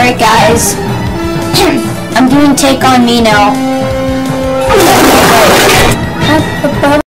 Alright guys, I'm doing Take On Me now.